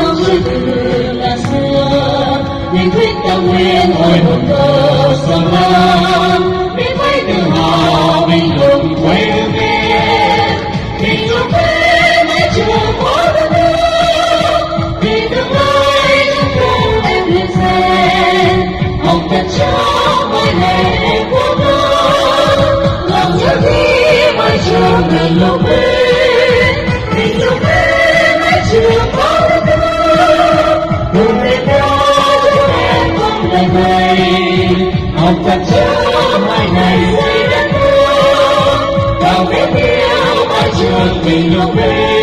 non suy từ là xưa nhiệt huyết cao nguyên hồi hồn thơ sông lam biết thấy tự hào mình lùng quay lưng về vì trong thế mãi chưa có đất nước vì tương lai trong thương em lên xe học thật cho mỗi ngày em cố gắng làm cho khi mãi chưa mình lúc bên vì trong thế mãi chưa có đất nước cùng bên nhau chúng em không lời này học thật cho mỗi ngày xây đất nước càng biết yêu mãi chưa mình lúc bên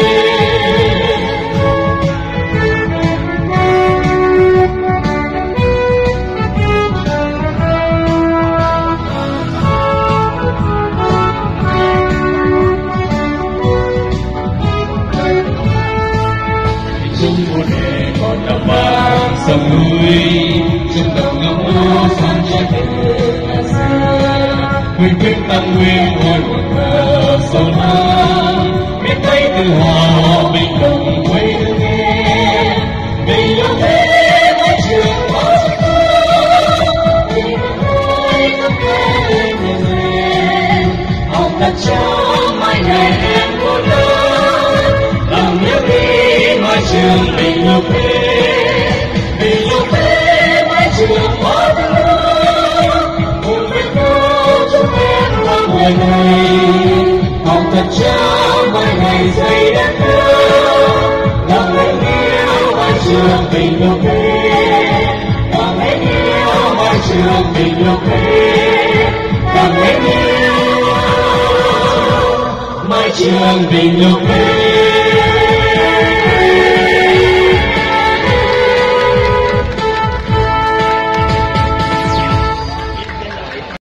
chúng một đề còn đầm vang sông núi chúng đồng ngọc ngô sang trái từ là xưa nguyên quyết tăng nguyên ngôi một thờ sâu thẳm biết thấy tự hào mình đồng quay lưng nghe vì yêu thế mãi chưa có giấc mơ vì nơi không thể lên về học thật cho mai này em cố gắng lòng nhớ đi mãi trường mình lúc thế vì lúc thế mãi trường có đất nước cùng với nhau chúng em mang lời này học thật cho mai ngày xây đất nước lòng em yêu mãi trường mình lúc thế lòng em yêu mãi trường mình lúc thế lòng em yêu mãi trường mình lúc thế.